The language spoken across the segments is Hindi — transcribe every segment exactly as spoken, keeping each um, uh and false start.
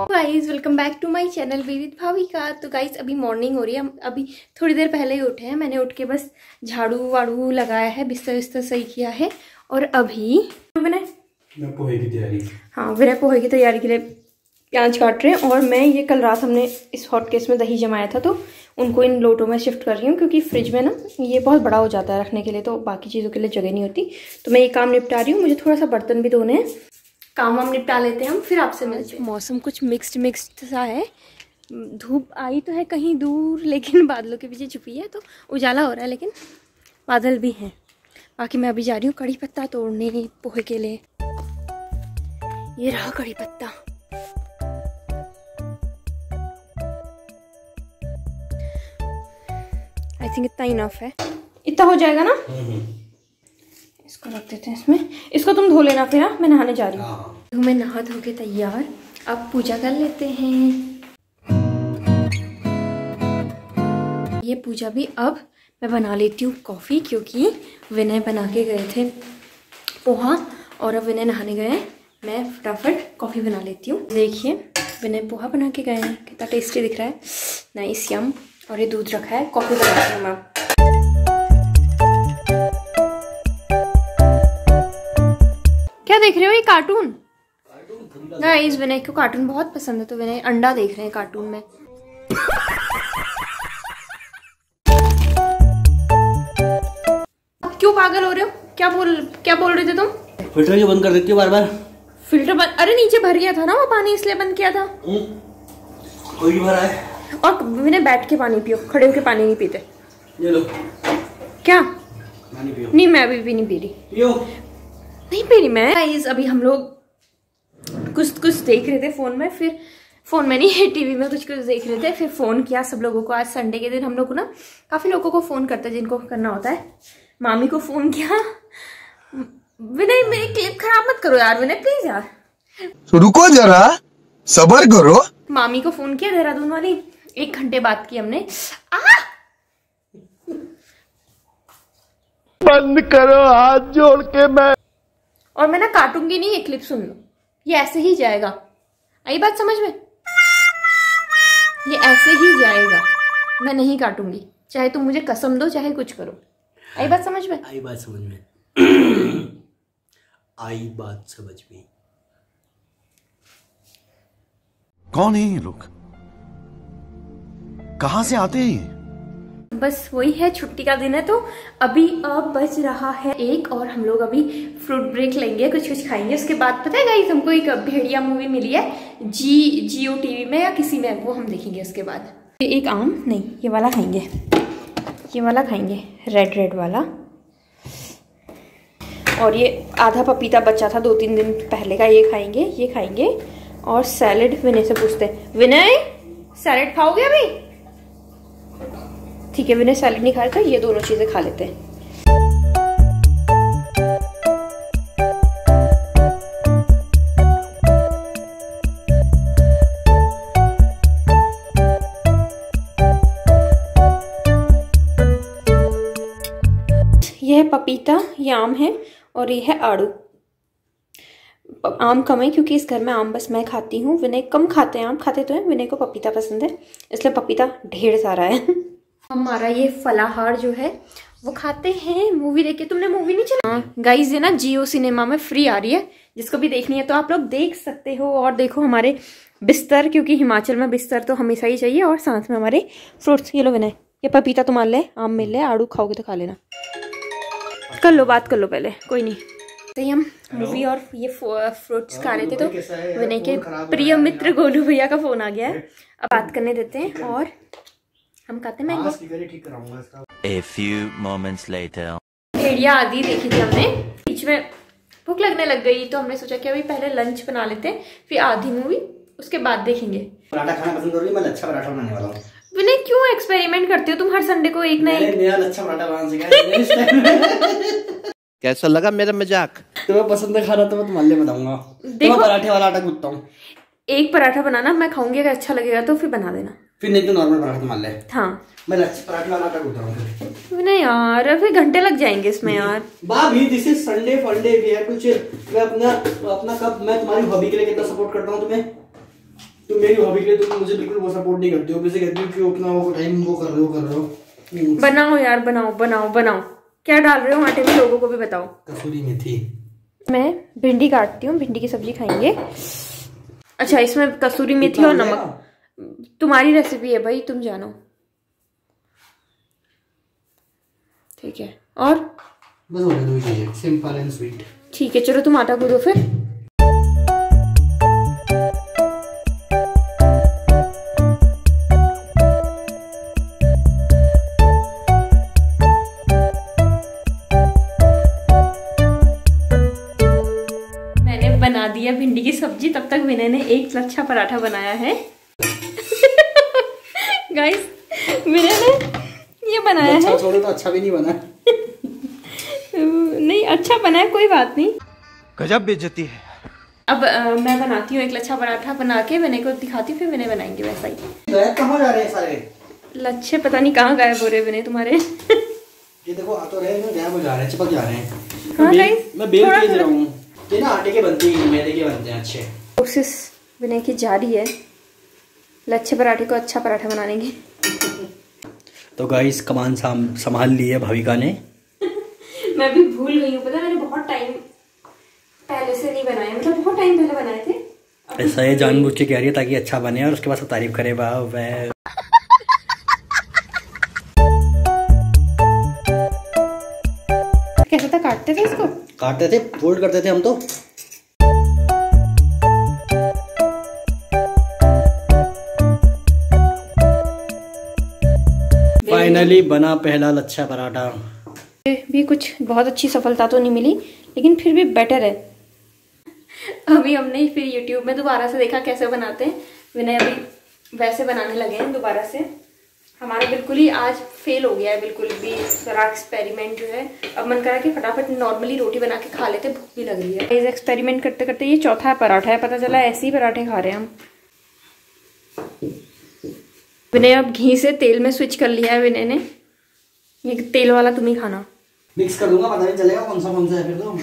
Guys welcome back to my channel Vividh Bhavika. तो गाइस अभी मॉर्निंग हो रही है, हम अभी थोड़ी देर पहले ही उठे हैं। मैंने उठ के बस झाड़ू वाड़ू लगाया है, बिस्तर बिस्तर सही किया है और अभी विनय पोहे की तैयारी हाँ विनय पोहे की तैयारी के लिए प्याज काट रहे हैं। और मैं ये कल रात हमने इस हॉट केस में दही जमाया था तो उनको इन लोटों में शिफ्ट कर रही हूँ, क्योंकि फ्रिज में ना ये बहुत बड़ा हो जाता है रखने के लिए, तो बाकी चीज़ों के लिए जगह नहीं होती। तो मैं ये काम निपटा रही हूँ, मुझे थोड़ा सा बर्तन भी धोने हैं। काम वाम निपटा लेते हैं हम, फिर आपसे मिलते हैं। मौसम कुछ मिक्स्ड मिक्स्ड सा है, धूप आई तो है कहीं दूर लेकिन बादलों के पीछे छुपी है, तो उजाला हो रहा है लेकिन बादल भी हैं। बाकी मैं अभी जा रही हूँ कड़ी पत्ता तोड़ने पोहे के लिए। ये रहा कड़ी पत्ता। आई थिंक इतना इनफ है, इतना हो जाएगा ना। इसको रख देते हैं इसमें, इसको तुम धो लेना फिर। मैं नहाने जा रही हूँ। तो मैं नहा धो के तैयार, अब पूजा कर लेते हैं। ये पूजा भी अब मैं बना लेती हूँ कॉफ़ी, क्योंकि विनय बना के गए थे पोहा और अब विनय नहाने गए हैं। मैं फटाफट कॉफ़ी बना लेती हूँ। देखिए विनय पोहा बना के गए हैं, कितना टेस्टी दिख रहा है, नाइस यम। और ये दूध रखा है, कॉफ़ी बनाती हूँ मैं। क्या देख रहे हो, ये कार्टून? गाइस विनय को कार्टून बहुत पसंद है, तो विनय अंडा देख रहे हैं कार्टून में। क्यों पागल हो रहे हो? क्या बोल क्या बोल रहे थे तुम? फिल्टर क्यों बंद कर देती हो बार बार? फिल्टर बंद? अरे नीचे भर गया था ना वो पानी, इसलिए बंद किया था। कोई भरा है। और विनय बैठ के पानी पियो, खड़े होके पानी नहीं पीते। ये लो। क्या? पानी पियो। नहीं मैं अभी भी नहीं पी रही। पियो। नहीं पी रही मैं। गाइस अभी हम लोग कुछ कुछ देख रहे थे फोन में, फिर फोन में नहीं टीवी में कुछ कुछ देख रहे थे, फिर फोन किया सब लोगों को। आज संडे के दिन हम लोग को ना काफी लोगों को फोन करते हैं जिनको करना होता है। मामी को फोन किया। विनय मेरी क्लिप खराब मत करो यार विनय, प्लीज यार। तो रुको जरा, सब्र करो। मामी को फोन किया देहरादून वाली, एक घंटे बात की हमने। आ! बंद करो हाथ जोड़ के। मैं और मैं ना काटूंगी नहीं, ये क्लिप सुन लो, ये ऐसे ही जाएगा। आई बात समझ में? ये ऐसे ही जाएगा, मैं नहीं काटूंगी, चाहे तुम मुझे कसम दो चाहे कुछ करो। आई बात समझ में? आई बात समझ में। आई बात समझ में। कौन है ये लोग, कहां से आते हैं? बस वही है, छुट्टी का दिन है तो अभी अब बज रहा है एक और हम लोग अभी फ्रूट ब्रेक लेंगे, कुछ कुछ खाएंगे। उसके बाद पता है गाइस हमको एक भेड़िया मूवी मिली है जी जियो टीवी में या किसी में, वो हम देखेंगे। उसके बाद एक आम नहीं, ये वाला खाएंगे, ये वाला खाएंगे, रेड रेड वाला। और ये आधा पपीता बचा था दो तीन दिन पहले का, ये खाएंगे, ये खाएंगे। और सैलेड विनय से पूछते हैं, विनय सैलेड खाओगे अभी? ठीक है, विनय सैलेड नहीं खा रहा था, ये दोनों चीजें खा लेते हैं। ये है पपीता, ये आम है और ये है आड़ू। आम कम है क्योंकि इस घर में आम बस मैं खाती हूँ, विनय कम खाते हैं। आम खाते तो हैं, विनय को पपीता पसंद है इसलिए पपीता ढेर सारा है। हमारा ये फलाहार जो है वो खाते हैं मूवी देख के। तुमने मूवी नहीं चला? हाँ गाइस ये ना जियो सिनेमा में फ्री आ रही है, जिसको भी देखनी है तो आप लोग देख सकते हो। और देखो हमारे बिस्तर, क्योंकि हिमाचल में बिस्तर तो हमेशा ही चाहिए, और साथ में हमारे फ्रूट्स। ये लो विनय, ये पपीता तुम मान ले, आम मिल ले, आड़ू खाओगे तो खा लेना। कर लो बात कर लो पहले, कोई नहीं। तो हम मूवी और ये फ्रूट्स खा रहे थे तो विनय के प्रिय मित्र गोलू भैया का फोन आ गया है। अब बात करने देते हैं और हम खाते हैं mango. A few moments later. भेड़िया आदि देखी थी हमने, बीच में भूख लगने लग गई तो हमने सोचा कि अभी पहले लंच बना लेते हैं, फिर आधी मूवी, उसके बाद देखेंगे। पराठा खाना पसंद करोगी? मैं लच्छा पराठा बनाने वाला हूँ। विनय क्यों एक्सपेरिमेंट करते हो तुम हर संडे को एक ना एक? नया लच्छा पराठा बनाना सिखाया। कैसा लगा मेरा मजाक? तुम्हें पसंद है खाना तो मैं तुम्हारे लिए बताऊंगा। देखो पराठे वाला आटा गूंथता हूँ। एक पराठा बनाना, मैं खाऊंगी, अगर अच्छा लगेगा तो फिर बना देना, फिर नहीं तो नॉर्मल पराठा तुम्हारे लिए। हाँ मैं लच्छा पराठे वाला आटा गूंथ रहा हूँ। नहीं यार फिर घंटे लग जाएंगे इसमें यार। भाभी this is Sunday funday we have to chill. मैं अपना अपना कब मैं तुम्हारी हॉबी के लिए कितना सपोर्ट करता हूँ तुम्हें। तुम मेरी हॉबी के लिए तुम मुझे बिल्कुल वो सपोर्ट नहीं करते हो, वैसे कहती हो कि अपना वो टाइम वो कर रहे हो कर रहे हो। बनाओ यार, बनाओ बनाओ बनाओ। क्या डाल रहे हो आटे में, लोगों को भी बताओ। कसूरी मेथी। मैं भिंडी काटती हूँ, भिंडी की सब्जी खाएंगे। अच्छा, इसमें कसूरी मेथी और नमक। तुम्हारी रेसिपी है भाई, तुम जानो। ठीक है, और बस हो गया, दो चीजें, सिंपल एंड स्वीट। ठीक है, चलो तुम आटा गूंदो फिर। मैंने बना दिया भिंडी की सब्जी, तब तक विनय ने एक लच्छा पराठा बनाया है। गाइस, विनय ने ये बनाया है। अच्छा छोड़ो तो अच्छा भी नहीं बना। नहीं, अच्छा बना है, कोई बात नहीं। गजब बेइज्जती है। अब आ, मैं बनाती हूँ एक लच्छा पराठा, बना के विनय को दिखाती हूँ, फिर विनय बनाएंगे वैसा ही। कहाँ जा रहे हैं सारे लच्छे? पता नहीं कहाँ गायब हो रहे विनय तुम्हारे। ये देखो आ तो रहे हैं, गायब हो जा रहे हैं, चिपक जा रहे हैं। हाँ मैं गाइस, मैं बेल तेज रहा हूँ। ये ना आटे के बनते हैं, मैदे के बनते हैं अच्छे। कोशिश विनय की जारी है लच्छे पराठे को अच्छा पराठा बनाने की। तो गाइस कमान संभाल ली है भाविका ने। मैं भी भूल गई हूँ, पता मैंने बहुत टाइम पहले से नहीं बनाए, मतलब बहुत टाइम पहले बनाए थे। ऐसा ये जानबूझ के कह रही है ताकि अच्छा बने और उसके बाद सब तारीफ करे। वाह वाह। कैसा था, काटते थे इसको? काटते थे, फोल्ड करते थे हम तो। फाइनली बना पहला लच्छा पराठा। भी कुछ बहुत अच्छी सफलता तो नहीं मिली, लेकिन फिर भी बेटर है। अभी हमने फिर YouTube में दोबारा से देखा कैसे बनाते हैं। विनय अभी वैसे बनाने लगे हैं दोबारा से। हमारा बिल्कुल ही आज फेल हो गया है, बिल्कुल भी सारा एक्सपेरिमेंट जो है। अब मन करा कि फटाफट नॉर्मली रोटी बना के खा लेते, भूख भी लग रही है। इस एक्सपेरिमेंट करते करते ये चौथा पराठा है, पता चला ऐसे ही पराठे खा रहे हैं हम। विनय अब घी से तेल में स्विच कर लिया है विनय ने। ये तेल वाला तुम ही खाना। मिक्स कर दूंगा, पता नहीं चलेगा कौन सा कौन सा है फिर तो।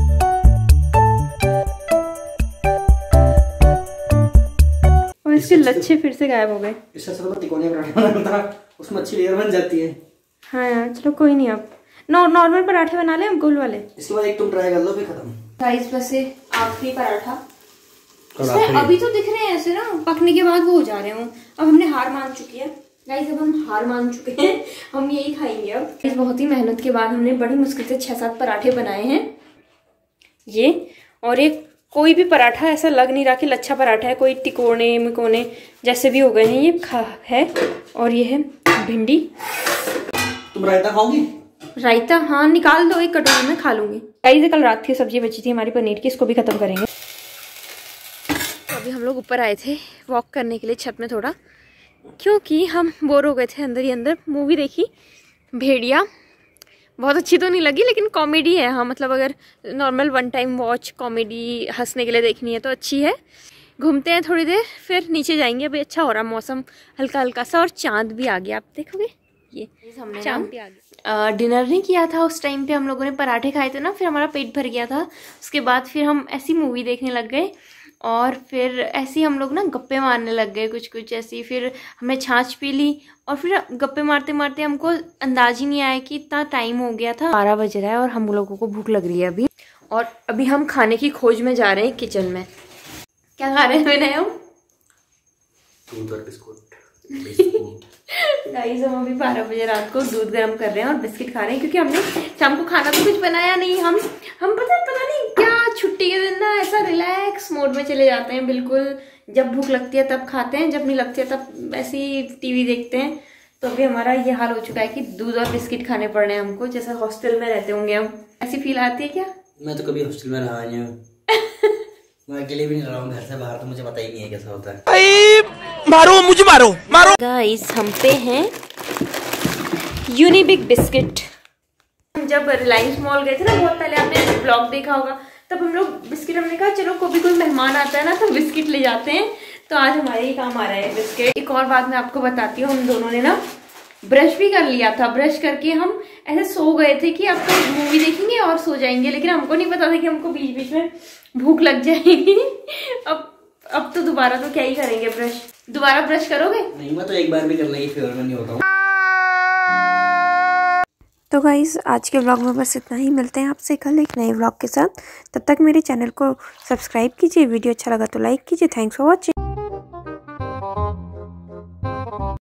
और इसके लच्छे फिर से गायब हो गए। इससे अच्छा तो तिकोने पराठे बनाना था, उसमें अच्छी लेयर बन जाती है। हाँ यार, चलो कोई नहीं। अब नॉर्मल पराठे बना ले हम, गोल वाले। इसके बाद एक तुम ट्राई कर लो, फिर खत्म। गाइस वैसे आखिरी पराठा अभी तो दिख रहे हैं ऐसे ना, पकने के बाद वो हो जा रहे हो। अब हमने हार मान चुकी है गाइस, अब हम हार मान चुके हैं, हम यही खाएंगे अब। इस बहुत ही मेहनत के बाद हमने बड़ी मुश्किल से छह सात पराठे बनाए हैं ये। और एक कोई भी पराठा ऐसा लग नहीं रहा कि लच्छा पराठा है, कोई तिकोने मिकोने जैसे भी हो गए हैं ये खा है। और ये है भिंडी। तुम रायता खाओगी? रायता हाँ, निकाल दो, एक कटोरी में खा लूंगी। गाइस कल रात की सब्जी बची थी हमारी पनीर की, इसको भी खत्म करेंगे। तो अभी हम लोग ऊपर आए थे वॉक करने के लिए छत में थोड़ा, क्योंकि हम बोर हो गए थे अंदर ही अंदर। मूवी देखी भेड़िया, बहुत अच्छी तो नहीं लगी लेकिन कॉमेडी है। हाँ मतलब अगर normal one time watch comedy हंसने के लिए देखनी है तो अच्छी है। घूमते हैं थोड़ी देर, फिर नीचे जाएंगे। अभी अच्छा हो रहा मौसम, हल्का हल्का सा, और चांद भी आ गया, आप देखोगे ये हमने चांद भी आ गया। डिनर नहीं किया था उस टाइम पे, हम लोगों ने पराठे खाए थे ना, फिर हमारा पेट भर गया था। उसके बाद फिर हम ऐसी मूवी देखने लग गए, और फिर ऐसे ही हम लोग ना गप्पे मारने लग गए कुछ कुछ ऐसी। फिर हमने छाछ पी ली, और फिर गप्पे मारते मारते हमको अंदाज ही नहीं आया कि इतना टाइम हो गया था। बारह बज रहा है और हम लोगों को भूख लग रही है अभी। और अभी हम खाने की खोज में जा रहे हैं किचन में। क्या खा रहे हैं मैंने हम? गाइस हम अभी बारह बजे रात को दूध गर्म कर रहे हैं और बिस्किट खा रहे हैं, क्योंकि हमने शाम को खाना तो कुछ बनाया नहीं। हम हम पता पता नहीं क्या छुट्टी के दिन ना ऐसा रिलैक्स मोड में चले जाते हैं बिल्कुल। जब भूख लगती है तब खाते हैं, जब नहीं लगती है तब ऐसे ही टीवी देखते हैं। तो अभी हमारा ये हाल हो चुका है कि दूध और बिस्किट खाने पड़ रहे हैं हमको, जैसा हॉस्टल में रहते होंगे हम। ऐसी फील आती है क्या? मैं तो कभी हॉस्टल में रहा नहीं हूँ। मैं अकेले भी नहीं रहा हूँ घर से बाहर, तो मुझे पता ही नहीं है कैसा होता है। मारो मुझे, मारो मारो। गाइस हम पे हैं यूनिबिक बिस्किट। हम जब रिलायंस मॉल गए थे ना बहुत पहले, आपने ब्लॉग देखा होगा, तब हम लोग बिस्किट, हमने कहा चलो कभी कोई मेहमान आता है ना तो बिस्किट ले जाते हैं। तो आज हमारे ही काम आ रहा है बिस्किट। एक और बात मैं आपको बताती हूँ, हम दोनों ने ना ब्रश भी कर लिया था। ब्रश करके हम ऐसे सो गए थे कि अब तो मूवी देखेंगे और सो जाएंगे, लेकिन हमको नहीं पता था कि हमको बीच बीच में भूख लग जाएगी। अब अब तो दोबारा तो क्या ही करेंगे ब्रश, दोबारा ब्रश करोगे? नहीं, मैं तो एक बार भी करने की फेवर में नहीं होता हूँ। तो गाइस आज के व्लॉग में बस इतना ही, मिलते हैं आपसे कल एक नए व्लॉग के साथ। तब तक मेरे चैनल को सब्सक्राइब कीजिए, वीडियो अच्छा लगा तो लाइक कीजिए। Thanks for watching.